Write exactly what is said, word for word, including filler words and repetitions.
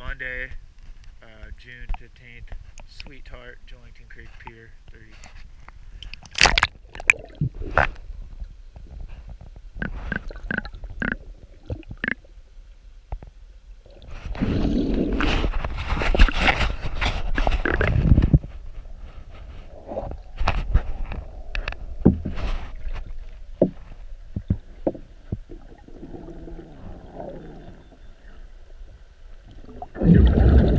Monday, uh, June fifteenth, Sweetheart, Jillington Creek Pier thirty. Thank you.